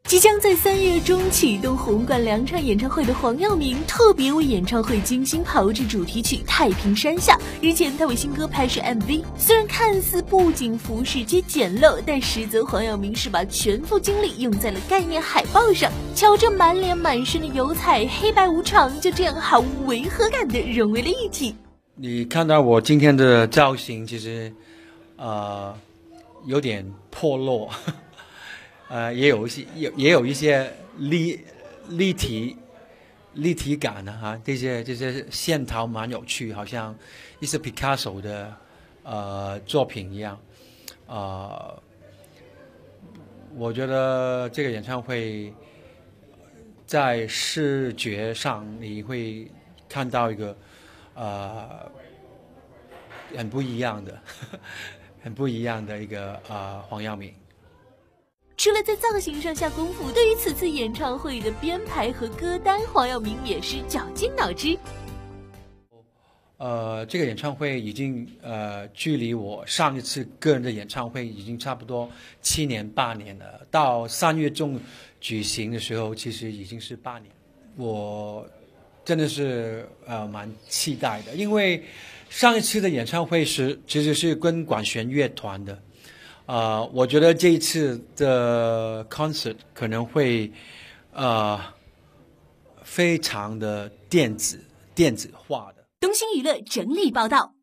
即将在3月中启动红馆2场演唱会的黄耀明，特别为演唱会精心炮制主题曲《太平山下》。日前，他为新歌拍摄 MV， 虽然看似布景服饰皆简陋，但实则黄耀明是把全副精力用在了概念海报上。瞧这满脸满身的油彩，黑白无常就这样毫无违和感的融为了一体。 你看到我今天的造型，其实有点破落。也有一些立体感的哈，这些线条蛮有趣，好像一些 Picasso 的作品一样。我觉得这个演唱会在视觉上你会看到一个很不一样的一个黄耀明。 除了在造型上下功夫，对于此次演唱会的编排和歌单，黄耀明也是绞尽脑汁。 这个演唱会已经距离我上一次个人的演唱会已经差不多7年8年了。到3月中举行的时候，其实已经是8年。我真的是蛮期待的，因为上一次的演唱会其实是跟管弦乐团的。我觉得这一次的 concert 可能会非常的电子化的。 东星娱乐整理报道。